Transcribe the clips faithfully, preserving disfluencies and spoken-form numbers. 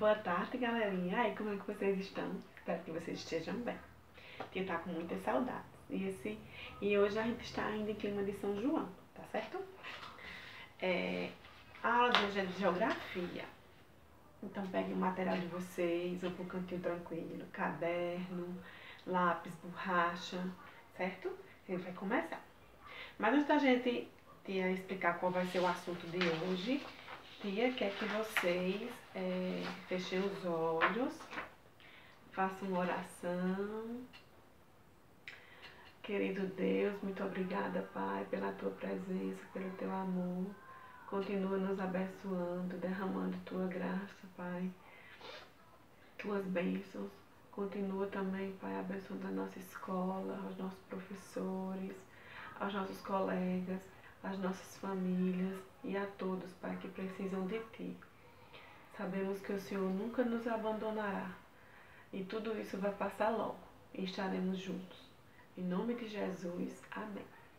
Boa tarde, galerinha. Aí, como é que vocês estão? Espero que vocês estejam bem. Tia tá com muitas saudades. E, esse, e hoje a gente está ainda em clima de São João, tá certo? É, a aula de hoje é de geografia. Então pegue o material de vocês, ou pro cantinho tranquilo, caderno, lápis, borracha, certo? A gente vai começar. Mas antes da gente, tia, explicar qual vai ser o assunto de hoje, tia quer que vocês é, fechem os olhos, façam uma oração. Querido Deus, muito obrigada, Pai, pela Tua presença, pelo Teu amor. Continua nos abençoando, derramando Tua graça, Pai, Tuas bênçãos. Continua também, Pai, abençoando a nossa escola, aos nossos professores, aos nossos colegas, às nossas famílias e a todos, Pai, que precisam de Ti. Sabemos que o Senhor nunca nos abandonará e tudo isso vai passar logo e estaremos juntos. Em nome de Jesus, amém.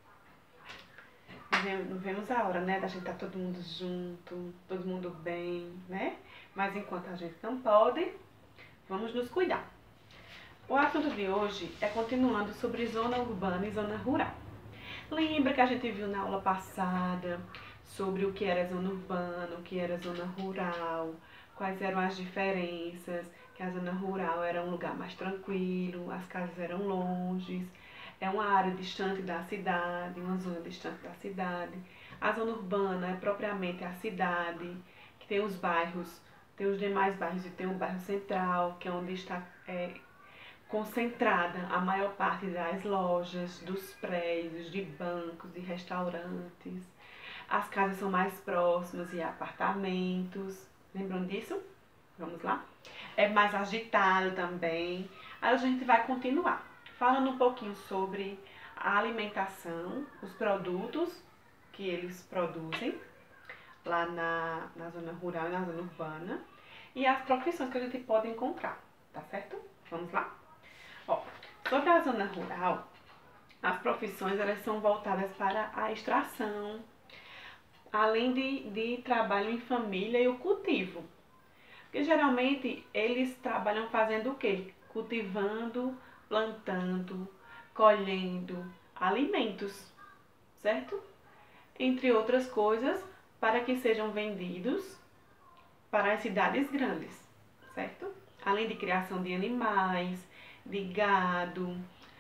Não vemos a hora, né, da gente estar todo mundo junto, todo mundo bem, né? Mas enquanto a gente não pode, vamos nos cuidar. O assunto de hoje é continuando sobre zona urbana e zona rural. Lembra que a gente viu na aula passada sobre o que era zona urbana, o que era zona rural, quais eram as diferenças, que a zona rural era um lugar mais tranquilo, as casas eram longes, é uma área distante da cidade, uma zona distante da cidade. A zona urbana é propriamente a cidade, que tem os bairros, tem os demais bairros e tem o bairro central, que é onde está é, concentrada a maior parte das lojas, dos prédios, de bancos, de restaurantes. As casas são mais próximas e apartamentos. Lembram disso? Vamos lá? É mais agitado também. Aí a gente vai continuar falando um pouquinho sobre a alimentação, os produtos que eles produzem lá na, na zona rural e na zona urbana e as profissões que a gente pode encontrar, tá certo? Vamos lá? Ó, sobre a zona rural, as profissões elas são voltadas para a extração, além de, de trabalho em família e o cultivo. Porque geralmente eles trabalham fazendo o quê? Cultivando, plantando, colhendo alimentos, certo? Entre outras coisas, para que sejam vendidos para as cidades grandes, certo? Além de criação de animais, de gado,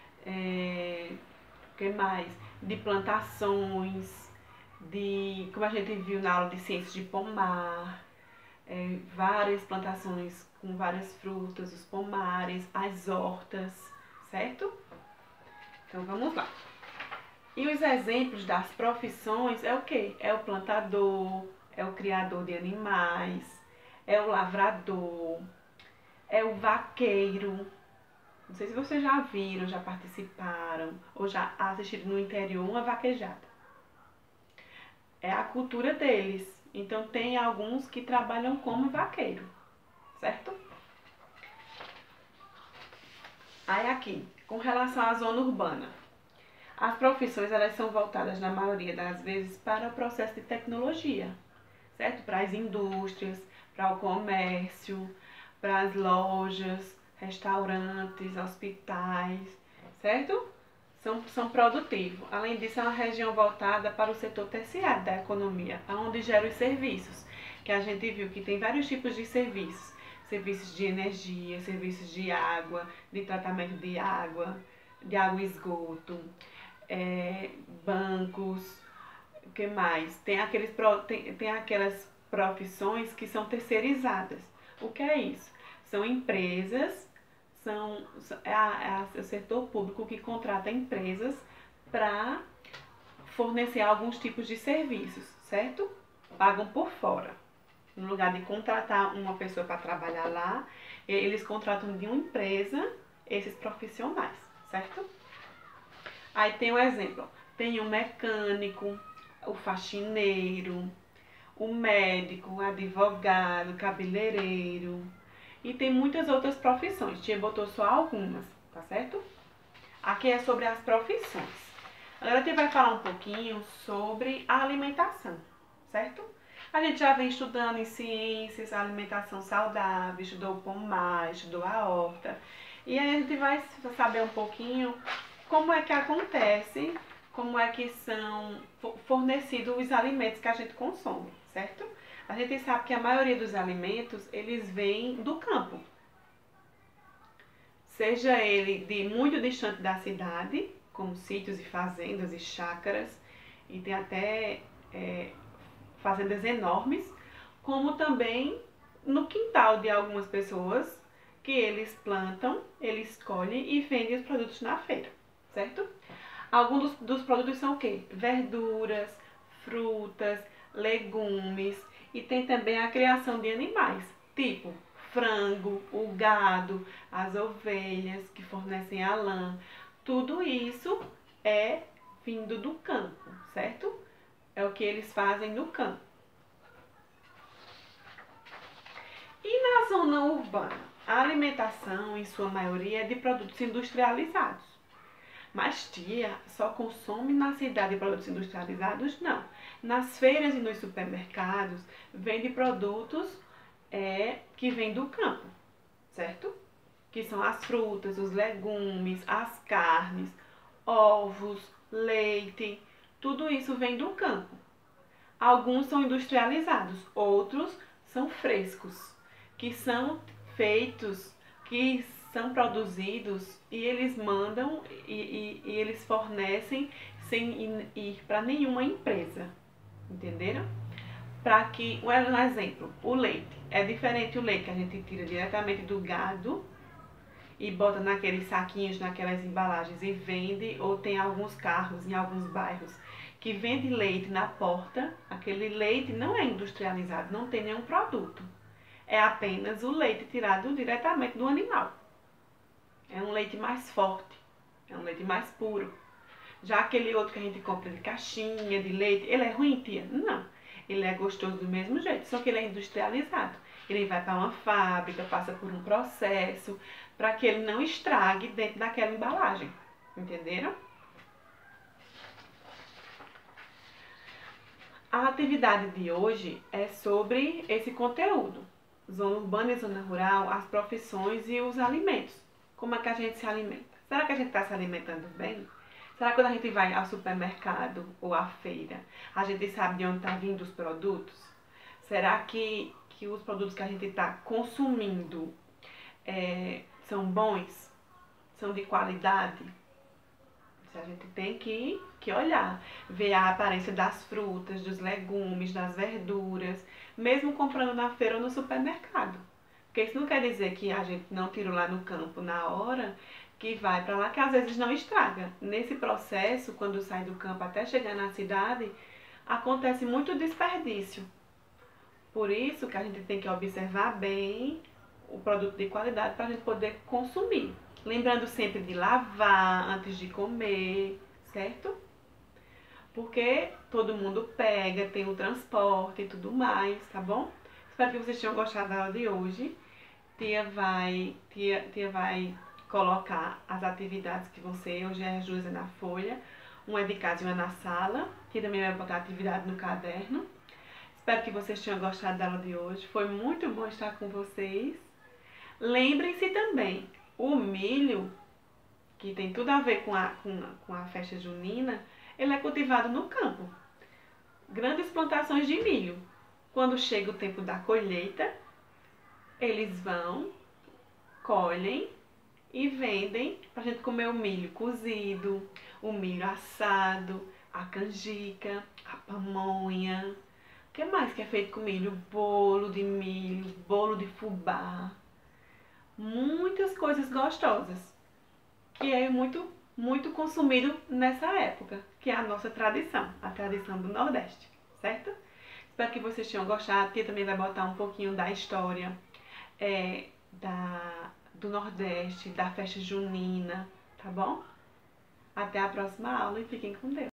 é, que mais? De plantações, de, como a gente viu na aula de ciências de pomar, é, várias plantações com várias frutas, os pomares, as hortas, certo? Então vamos lá. E os exemplos das profissões é o quê? É o plantador, é o criador de animais, é o lavrador, é o vaqueiro. Não sei se vocês já viram, já participaram ou já assistiram no interior uma vaquejada. É a cultura deles. Então tem alguns que trabalham como vaqueiro, certo? Aí aqui, com relação à zona urbana. As profissões elas são voltadas na maioria das vezes para o processo de tecnologia, certo? Para as indústrias, para o comércio, para as lojas, restaurantes, hospitais, certo? São, são produtivos. Além disso, é uma região voltada para o setor terciário da economia, onde gera os serviços, que a gente viu que tem vários tipos de serviços. Serviços de energia, serviços de água, de tratamento de água, de água e esgoto, é, bancos, o que mais? Tem, aqueles, tem, tem aquelas profissões que são terceirizadas. O que é isso? São empresas, são, é, a, é o setor público que contrata empresas para fornecer alguns tipos de serviços, certo? Pagam por fora. No lugar de contratar uma pessoa para trabalhar lá, eles contratam de uma empresa esses profissionais, certo? Aí tem um exemplo, tem o mecânico, o faxineiro, o médico, o advogado, o cabeleireiro e tem muitas outras profissões. Tia botou só algumas, tá certo? Aqui é sobre as profissões. Agora a tia vai falar um pouquinho sobre a alimentação, certo? A gente já vem estudando em ciências, alimentação saudável, estudou o pomar, estudou a horta. E aí a gente vai saber um pouquinho como é que acontece, como é que são fornecidos os alimentos que a gente consome, certo? A gente sabe que a maioria dos alimentos, eles vêm do campo. Seja ele de muito distante da cidade, como sítios e fazendas e chácaras, e tem até é, fazendas enormes, como também no quintal de algumas pessoas, que eles plantam, eles colhem e vendem os produtos na feira, certo? Alguns dos, dos produtos são o quê? Verduras, frutas, legumes, e tem também a criação de animais, tipo frango, o gado, as ovelhas que fornecem a lã. Tudo isso é vindo do campo, certo? É o que eles fazem no campo. E na zona urbana? A alimentação, em sua maioria, é de produtos industrializados. Mas tia, só consome na cidade produtos industrializados? Não. Nas feiras e nos supermercados, vende produtos é, que vêm do campo, certo? Que são as frutas, os legumes, as carnes, ovos, leite, tudo isso vem do campo. Alguns são industrializados, outros são frescos, que são feitos, que são produzidos e eles mandam e, e, e eles fornecem sem ir para nenhuma empresa, entenderam? Para que, um exemplo, o leite, é diferente o leite que a gente tira diretamente do gado e bota naqueles saquinhos, naquelas embalagens e vende, ou tem alguns carros em alguns bairros que vende leite na porta. Aquele leite não é industrializado, não tem nenhum produto. É apenas o leite tirado diretamente do animal. É um leite mais forte, é um leite mais puro. Já aquele outro que a gente compra de caixinha, de leite, ele é ruim, tia? Não. Ele é gostoso do mesmo jeito, só que ele é industrializado. Ele vai para uma fábrica, passa por um processo, para que ele não estrague dentro daquela embalagem. Entenderam? A atividade de hoje é sobre esse conteúdo. Zona urbana e zona rural, as profissões e os alimentos. Como é que a gente se alimenta? Será que a gente está se alimentando bem? Será que quando a gente vai ao supermercado ou à feira, a gente sabe de onde estão vindo os produtos? Será que, que os produtos que a gente está consumindo é, são bons? São de qualidade? A gente tem que, que olhar, ver a aparência das frutas, dos legumes, das verduras, mesmo comprando na feira ou no supermercado. Porque isso não quer dizer que a gente não tira lá no campo na hora, que vai para lá, que às vezes não estraga. Nesse processo, quando sai do campo até chegar na cidade, acontece muito desperdício. Por isso que a gente tem que observar bem o produto de qualidade para a gente poder consumir. Lembrando sempre de lavar antes de comer, certo? Porque todo mundo pega, tem o transporte e tudo mais, tá bom? Espero que vocês tenham gostado da aula de hoje. Tia vai, tia, tia vai colocar as atividades que vão ser, hoje é as duas é na folha, uma é de casa e uma na sala. Tia também vai botar a atividade no caderno. Espero que vocês tenham gostado da aula de hoje. Foi muito bom estar com vocês. Lembrem-se também, o milho, que tem tudo a ver com a, com, a, com a festa junina, ele é cultivado no campo. Grandes plantações de milho. Quando chega o tempo da colheita, eles vão, colhem e vendem para a gente comer o milho cozido, o milho assado, a canjica, a pamonha. O que mais que é feito com milho? Bolo de milho, bolo de fubá. Muitas coisas gostosas, que é muito, muito consumido nessa época, que é a nossa tradição, a tradição do Nordeste, certo? Espero que vocês tenham gostado. A tia também vai botar um pouquinho da história é, da, do Nordeste, da festa junina, tá bom? Até a próxima aula e fiquem com Deus.